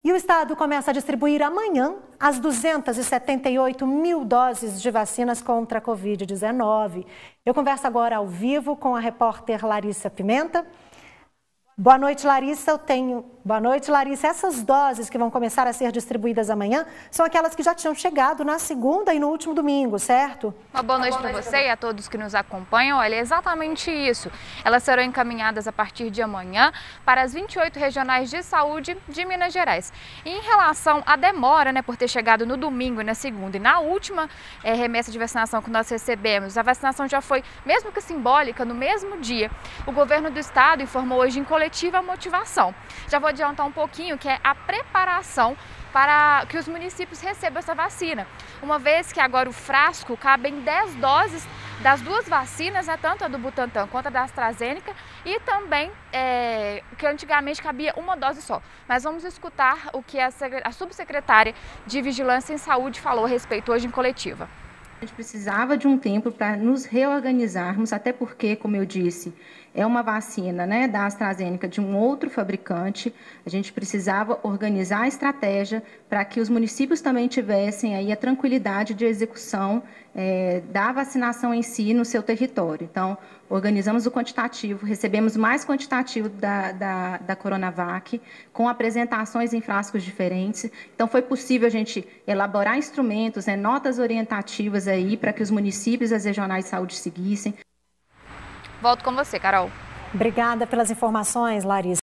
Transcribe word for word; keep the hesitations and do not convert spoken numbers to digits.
E o Estado começa a distribuir amanhã as duzentas e setenta e oito mil doses de vacinas contra a covid dezenove. Eu converso agora ao vivo com a repórter Larissa Pimenta. Boa noite, Larissa. Eu tenho... Boa noite, Larissa. Essas doses que vão começar a ser distribuídas amanhã são aquelas que já tinham chegado na segunda e no último domingo, certo? Uma boa noite para você e a todos que nos acompanham. Olha, é exatamente isso. Elas serão encaminhadas a partir de amanhã para as vinte e oito regionais de saúde de Minas Gerais. E em relação à demora, né, por ter chegado no domingo e na segunda e na última é, remessa de vacinação que nós recebemos, a vacinação já foi, mesmo que simbólica, no mesmo dia. O governo do estado informou hoje em coletiva a motivação. Já vou adiantar um pouquinho, que é a preparação para que os municípios recebam essa vacina. Uma vez que agora o frasco cabem dez doses das duas vacinas, né, tanto a do Butantan quanto a da AstraZeneca, e também é, que antigamente cabia uma dose só. Mas vamos escutar o que a, a subsecretária de Vigilância em Saúde falou a respeito hoje em coletiva. A gente precisava de um tempo para nos reorganizarmos, até porque, como eu disse, é uma vacina, né, da AstraZeneca de um outro fabricante. A gente precisava organizar a estratégia para que os municípios também tivessem aí a tranquilidade de execução é, da vacinação em si no seu território. Então, organizamos o quantitativo, recebemos mais quantitativo da, da, da Coronavac, com apresentações em frascos diferentes. Então, foi possível a gente elaborar instrumentos, né, notas orientativas aí para que os municípios e as regionais de saúde seguissem. Volto com você, Carol. Obrigada pelas informações, Larissa.